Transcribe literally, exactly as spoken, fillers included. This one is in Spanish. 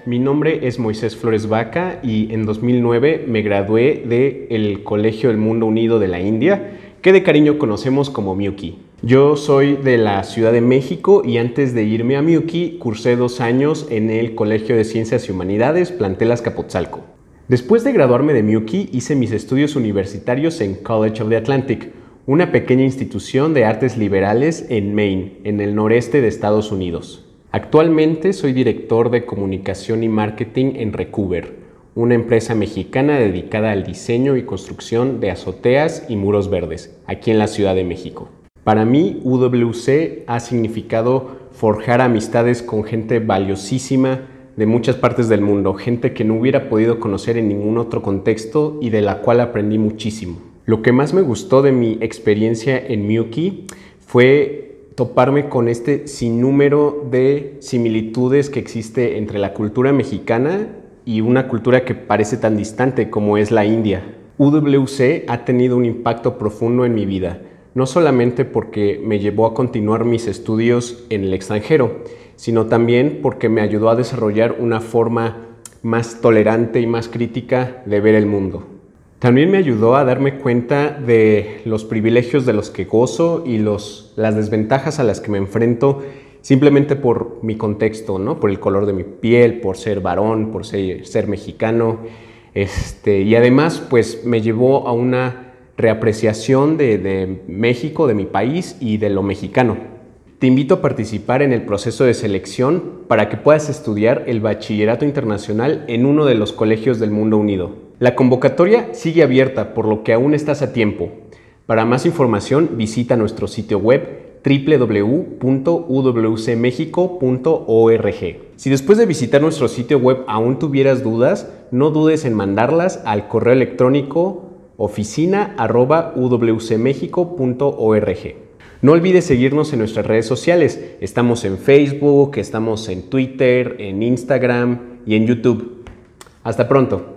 mi nombre es Moisés Flores Vaca y en dos mil nueve me gradué del Colegio del Mundo Unido de la India, que de cariño conocemos como M U C I. Yo soy de la Ciudad de México y antes de irme a M U C I cursé dos años en el Colegio de Ciencias y Humanidades, plantel Azcapotzalco. Después de graduarme de M U C I hice mis estudios universitarios en College of the Atlantic, una pequeña institución de artes liberales en Maine, en el noreste de Estados Unidos. Actualmente soy director de comunicación y marketing en Recover, una empresa mexicana dedicada al diseño y construcción de azoteas y muros verdes, aquí en la Ciudad de México. Para mí, U W C ha significado forjar amistades con gente valiosísima de muchas partes del mundo, gente que no hubiera podido conocer en ningún otro contexto y de la cual aprendí muchísimo. Lo que más me gustó de mi experiencia en M U C I fue toparme con este sinnúmero de similitudes que existe entre la cultura mexicana y una cultura que parece tan distante como es la India. U W C ha tenido un impacto profundo en mi vida, no solamente porque me llevó a continuar mis estudios en el extranjero, sino también porque me ayudó a desarrollar una forma más tolerante y más crítica de ver el mundo. También me ayudó a darme cuenta de los privilegios de los que gozo y los, las desventajas a las que me enfrento simplemente por mi contexto, ¿no? Por el color de mi piel, por ser varón, por ser, ser mexicano. Este, y además, pues me llevó a una reapreciación de, de México, de mi país y de lo mexicano. Te invito a participar en el proceso de selección para que puedas estudiar el Bachillerato Internacional en uno de los colegios del Mundo Unido. La convocatoria sigue abierta, por lo que aún estás a tiempo. Para más información, visita nuestro sitio web doble u doble u doble u punto u w c mexico punto org. Si después de visitar nuestro sitio web aún tuvieras dudas, no dudes en mandarlas al correo electrónico oficina arroba u w c mexico punto org. No olvides seguirnos en nuestras redes sociales. Estamos en Facebook, estamos en Twitter, en Instagram y en YouTube. Hasta pronto.